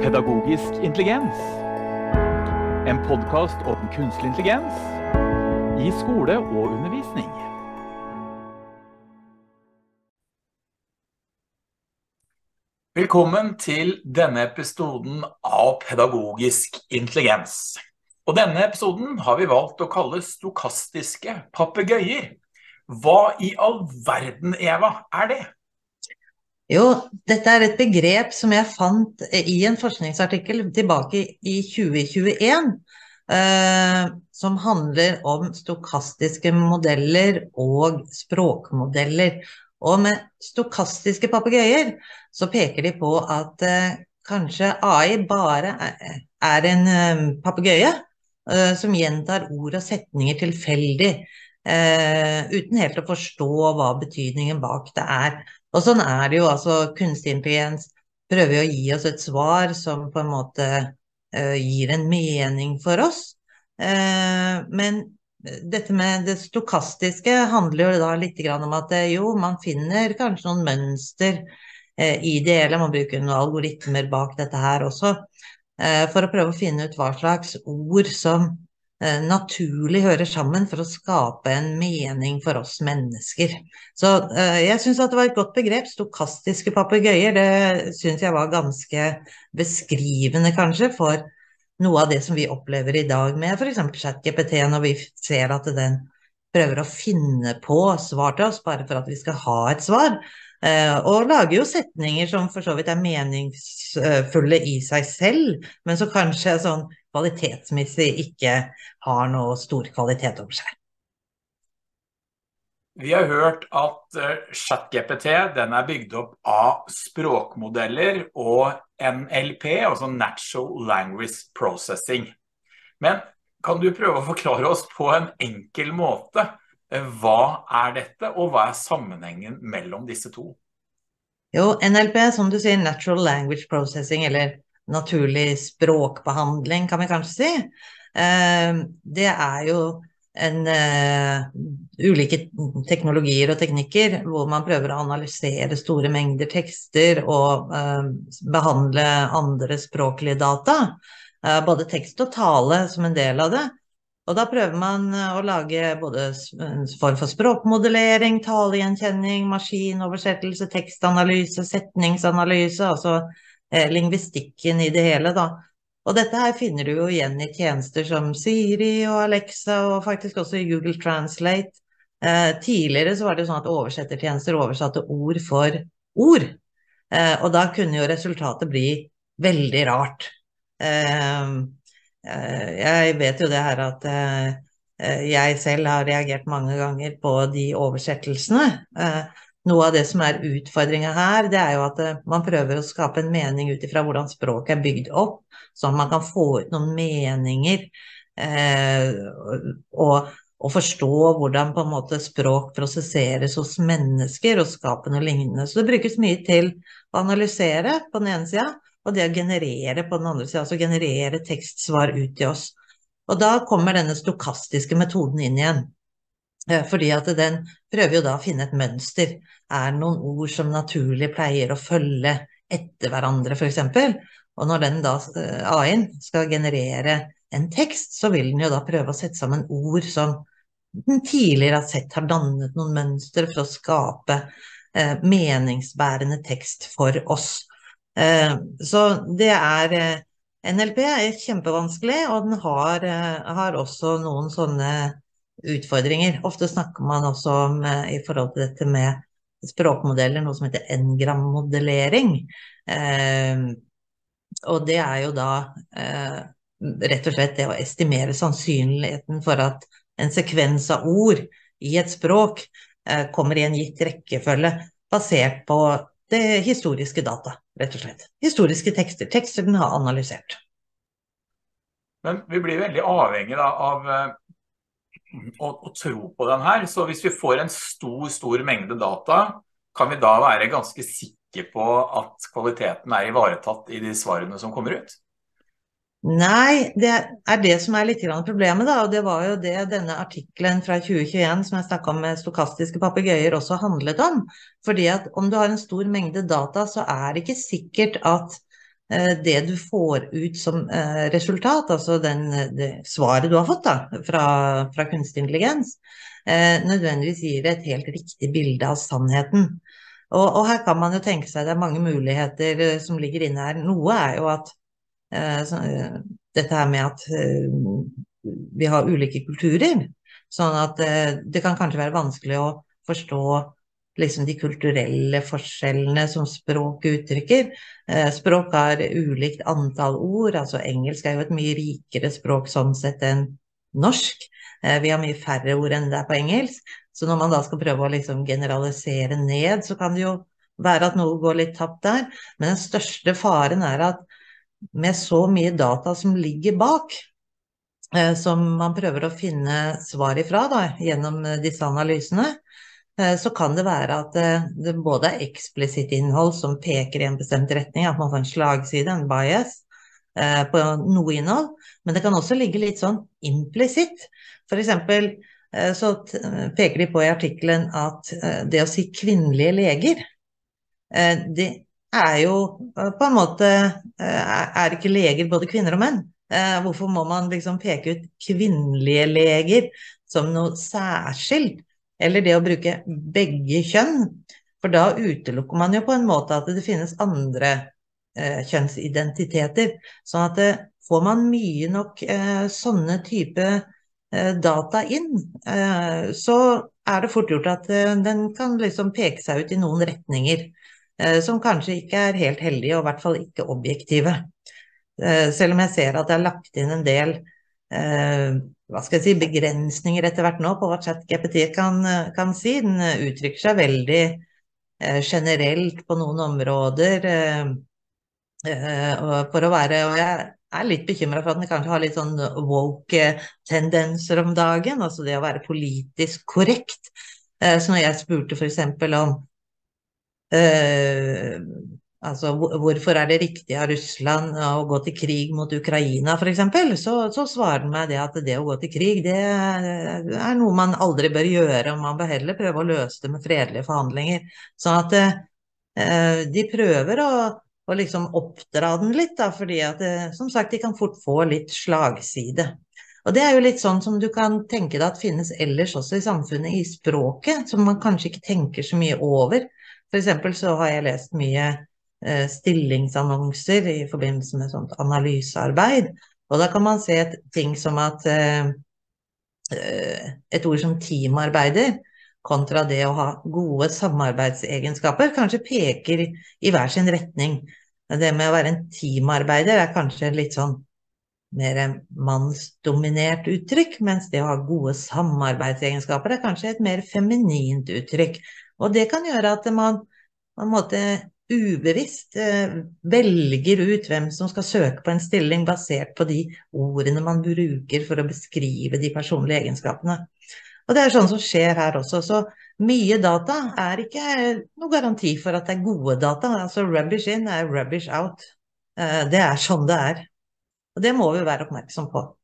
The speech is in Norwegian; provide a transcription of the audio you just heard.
Pedagogisk intelligens. En podcast om kunstig intelligens i skole og undervisning. Velkommen til denne episoden av Pedagogisk intelligens. Og denne episoden har vi valgt å kalle stokastiske papegøyer. Hva i all verden, Eva, er det? Jo, dette er et begrep som jeg fant i en forskningsartikkel tilbake i 2021, som handler om stokastiske modeller og språkmodeller. Og med stokastiske papegøyer så peker de på at kanskje AI bare er en papegøye som gjentar ord og setninger tilfeldig, uten helt å forstå hva betydningen bak det er. Og sånn er det jo, altså kunstig intelligens prøver å gi oss et svar som på en måte gir en mening for oss. Men dette med det stokastiske handler jo da litt om at jo, man finner kanskje noen mønster i det hele, man bruker noen algoritmer bak dette her også, for å prøve å finne ut hva slags ord som naturlig hører sammen for å skape en mening for oss mennesker. Så jeg synes at det var et godt begrep, stokastiske papegøyer. Det synes jeg var ganske beskrivende kanskje for noe av det som vi opplever i dag med for eksempel ChatGPT, når vi ser at den prøver å finne på svar til oss bare for at vi skal ha et svar. Og lager jo setninger som for så vidt er meningsfulle i seg selv, men så kanskje sånn kvalitetsmessig ikke har noe stor kvalitet over seg. Vi har hørt at ChatGPT den er bygd opp av språkmodeller og NLP, altså Natural Language Processing. Men kan du prøve å forklare oss på en enkel måte hva er dette, og hva er sammenhengen mellom disse to? Jo, NLP, som du sier, Natural Language Processing, eller naturlig språkbehandling, kan vi kanskje si. Det er jo ulike teknologier og teknikker hvor man prøver å analysere store mengder tekster og behandle andre språklige data, både tekst og tale som en del av det. Og da prøver man å lage både en form for språkmodellering, talegjenkjenning, maskinoversettelse, tekstanalyse, setningsanalyse, altså lingvistikken i det hele da. Og dette her finner du jo igjen i tjenester som Siri og Alexa, og faktisk også i Google Translate. Tidligere så var det sånn at oversettertjenester oversatte ord for ord, og da kunne jo resultatet bli veldig rart. Jeg vet jo det her at jeg selv har reagert mange ganger på de oversettelsene. Noe av det som er utfordringen her, det er jo at man prøver å skape en mening ut ifra hvordan språket er bygd opp, så man kan få ut noen meninger og forstå hvordan på en måte språk prosesseres hos mennesker og skape noe lignende. Så det brukes mye til å analysere på den ene siden, og det å generere på den andre siden, altså generere tekstsvar ut til oss. Og da kommer denne stokastiske metoden inn igjen, fordi at den prøver jo da å finne et mønster. Er det noen ord som naturlig pleier å følge etter hverandre, for eksempel? Og når den da, AI-en, skal generere en tekst, så vil den jo da prøve å sette sammen ord som den tidligere har sett har dannet noen mønster for å skape meningsbærende tekst for oss. Så det NLP er kjempevanskelig, og den har også noen sånne utfordringer. Ofte snakker man også om, i forhold til dette med språkmodeller, noe som heter N-gram-modellering. Og det er jo da rett og slett det å estimere sannsynligheten for at en sekvens av ord i et språk kommer i en gitt rekkefølge, basert på det historiske data, rett og slett. Historiske tekster den har analysert. Men vi blir veldig avhengig da, av å tro på den her, så hvis vi får en stor mengde data, kan vi da være ganske sikre på at kvaliteten er ivaretatt i de svarene som kommer ut? Nei, det er det som er litt problemet da, og det var jo det denne artikkelen fra 2021 som jeg snakket om med stokastiske papegøyer også handlet om. Fordi at om du har en stor mengde data, så er det ikke sikkert at det du får ut som resultat, altså det svaret du har fått da, fra kunstig intelligens, nødvendigvis gir et helt riktig bilde av sannheten. Og her kan man jo tenke seg, det er mange muligheter som ligger inne her. Noe er jo at dette her med at vi har ulike kulturer, sånn at det kan kanskje være vanskelig å forstå liksom de kulturelle forskjellene som språk uttrykker. Språk har ulikt antall ord, altså engelsk er jo et mye rikere språk sånn sett enn norsk. Vi har mye færre ord enn det er på engelsk, så når man da skal prøve å liksom generalisere ned, så kan det jo være at noe går litt tapt der, men den største faren er at med så mye data som ligger bak, som man prøver å finne svar ifra da, gjennom disse analysene, så kan det være at det både er eksplisitt innhold som peker i en bestemt retning, at man får en slagside, en bias, på noe innhold, men det kan også ligge litt sånn implisitt. For eksempel så peker de på i artikkelen at det å si kvinnelige leger, det er jo på en måte, er ikke leger både kvinner og menn? Hvorfor må man liksom peke ut kvinnelige leger som noe særskilt? Eller det å bruke begge kjønn, for da utelukker man jo på en måte at det finnes andre kjønnsidentiteter. Sånn at får man mye nok sånne type data inn, så er det fort gjort at den kan liksom peke seg ut i noen retninger, som kanskje ikke er helt heldige, og i hvert fall ikke objektive. Selv om jeg ser at det er lagt inn en del hva skal jeg si, begrensninger etter hvert nå på hva ChatGPT kan si. Den uttrykker seg veldig generelt på noen områder, for å være, og jeg er litt bekymret for at den kanskje har litt sånn woke tendenser om dagen, altså det å være politisk korrekt. Så når jeg spurte for eksempel om altså, hvorfor er det riktig av Russland å gå til krig mot Ukraina, for eksempel, så svarer den meg det at det å gå til krig, det er noe man aldri bør gjøre, og man bør heller prøve å løse det med fredelige forhandlinger. Sånn at de prøver å liksom oppdra den litt, da, fordi at som sagt, de kan fort få litt slagside. Og det er jo litt sånn som du kan tenke deg at finnes ellers også i samfunnet, i språket, som man kanskje ikke tenker så mye over. For eksempel så har jeg lest mye stillingsannonser i forbindelse med sånt analysearbeid, og da kan man se ting som at et ord som teamarbeider kontra det å ha gode samarbeidsegenskaper kanskje peker i hver sin retning. Det med å være en teamarbeider er kanskje litt sånn mer mannsdominert uttrykk, mens det å ha gode samarbeidsegenskaper er kanskje et mer feminint uttrykk. Og det kan gjøre at man på en måte ubevisst velger ut hvem som skal søke på en stilling basert på de ordene man bruker for å beskrive de personlige egenskapene. Og det er sånn som skjer her også, så mye data er ikke noe garanti for at det er gode data, altså rubbish in er rubbish out. Det er sånn det er, og det må vi være oppmerksom på.